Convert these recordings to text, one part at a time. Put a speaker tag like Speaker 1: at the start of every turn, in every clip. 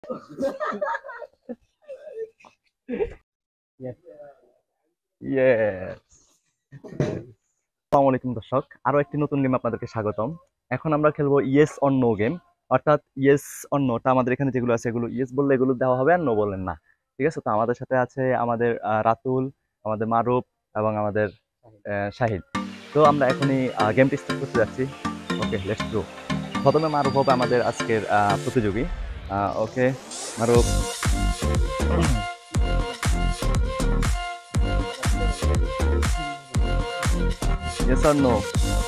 Speaker 1: Yes. আসসালামু আলাইকুম দর্শক, আরো একটি নতুন গেম আপনাদেরকে স্বাগতম। এখন আমরা খেলবো ইয়েস অর নো গেম। অর্থাৎ ইয়েস অর নোটা আমাদের এখানে যেগুলো আছে এগুলো ইয়েস বললে এগুলো দেওয়া হবে, আর নো বললেন না। ঠিক আছে, তো আমাদের সাথে আছে আমাদের রাতুল, আমাদের মারুফ এবং আমাদের শাহিদ। তো আমরা এখনই গেমটি স্টার্ট করতে যাচ্ছি। Okay, let's go. প্রথমে মারুফ হবে আমাদের আজকের প্রতিযোগী। Okay Maruf. Yes or no?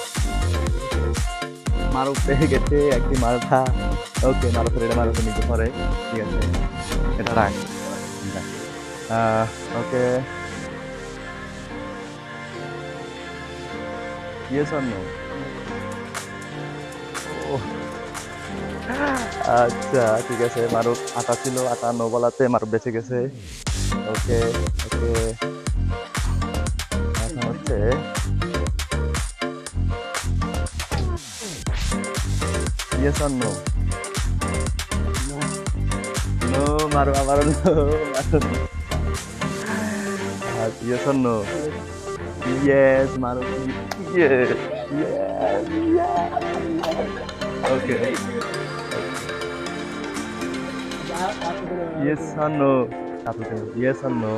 Speaker 1: Maruf পেয়ে গেছে একটি মালটা। ওকে, মারুফের এটা মারুফের নিতে পারে। ঠিক আছে, এটা রাখ। Okay, yes or no? আচ্ছা ঠিক আছে, মারুফ আটা ছিল, আটা নো বলাতে মারুফ বেঁচে গেছে। ওকে ওকে, এখন হচ্ছে yes or no? No, Maruf আবার no. Yes or no? Yes Maruf. Yes yes okay, yes or no? Yes or no?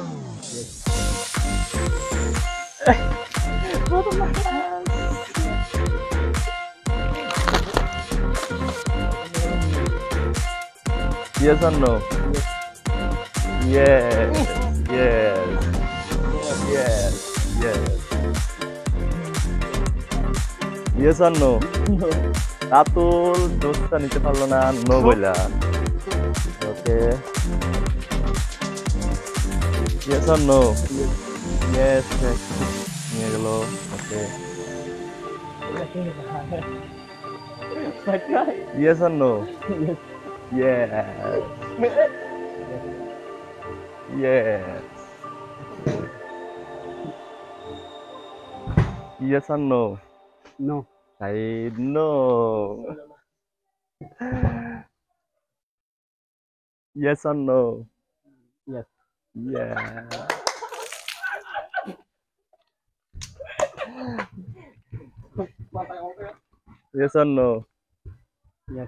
Speaker 1: Yes or no? Yes, yes, yes, yes. Yes or no? Ratul দোষটা নিতে পারলো না, নো বইলা। ওকে, yes or no? Yes, নিয়ে গেল। ওকে, yes or no? Yes, yes. Yes or no?
Speaker 2: No.
Speaker 1: I know. Yes or no?
Speaker 2: Yes.
Speaker 1: Yeah. Yes or no?
Speaker 2: Yes.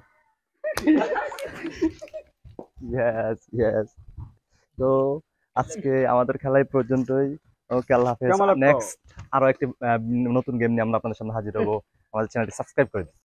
Speaker 1: Yes, yes. তো আজকে আমাদের খেলায় পর্যন্তই। ওকে, আল্লাহ হাফেজ। নেক্সট আরো একটি নতুন গেম নিয়ে আমরা আপনাদের সামনে হাজির হবো। আমাদের চ্যানেলটি সাবস্ক্রাইব করে দিন।